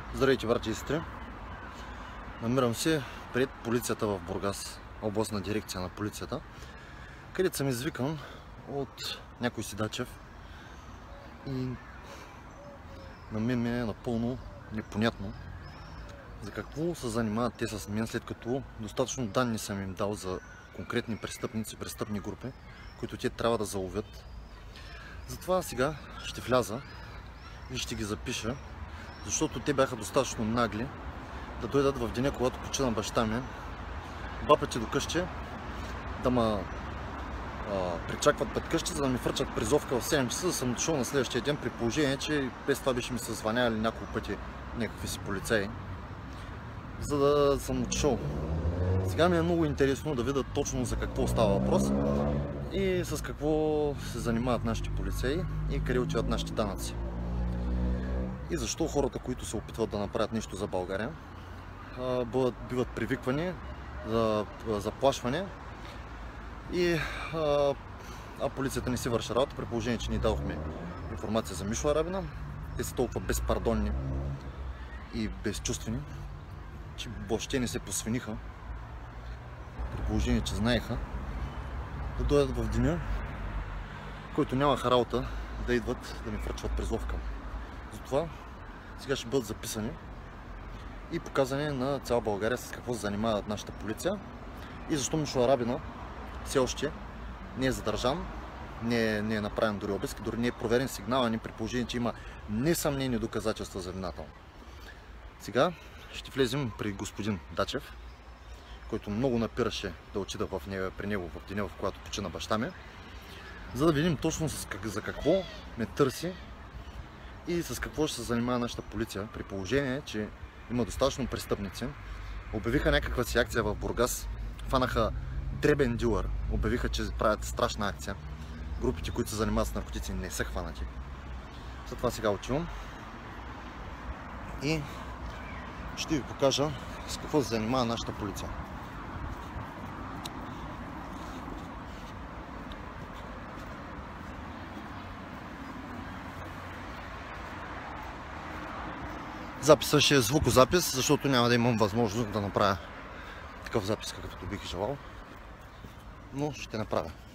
Здравейте, братя и сестри! Намирам се пред полицията в Бургас, областна дирекция на полицията, където съм извикан от някой си Дачев и на мен ми е напълно непонятно за какво се занимават те с мен, след като достатъчно данни съм им дал за конкретни престъпници, престъпни групи, които те трябва да заловят. Затова сега ще вляза и ще ги запиша, защото те бяха достатъчно нагли да дойдат в деня, когато почина баща ми, два пъти до къщи, да ме причакват пред къщи, за да ми фърчат призовка в 7 часа, да съм дошъл на следващия ден, при положение, че без това беше ми се звъняли няколко пъти някакви си полицаи, за да съм отшъл. Сега ми е много интересно да видя точно за какво става въпрос и с какво се занимават нашите полицаи и къде отиват нашите данъци. И защо хората, които се опитват да направят нещо за България, биват привиквани за заплашване а полицията не си върши работа, при положение, че ни дадохме информация за Мишо Арабина. Те са толкова безпардонни и безчувствени, че въобще не се посвениха, при положение, че знаеха да дойдат в деня, който нямаха работа да идват да ми връчват призовка. Затова сега ще бъдат записани и показани на цяла България с какво се занимава нашата полиция и защо Мишо Арабина все още не е задържан, не е направен дори обиск, дори не е проверен сигнала ни, при положение, че има несъмнени доказателства за вината. Сега ще влезем при господин Дачев, който много напираше да отида при него в деня, в която почина баща ми, за да видим точно за какво ме търси и с какво ще се занимава нашата полиция, при положение, че има достатъчно престъпници. Обявиха някаква си акция в Бургас, фанаха дребен дилър, обявиха, че правят страшна акция. Групите, които се занимават с наркотици, не са хванати. Затова сега отивам и ще ви покажа с какво се занимава нашата полиция. Записът ще е звукозапис, защото няма да имам възможност да направя такъв запис, какъвто бих желал, но ще направя.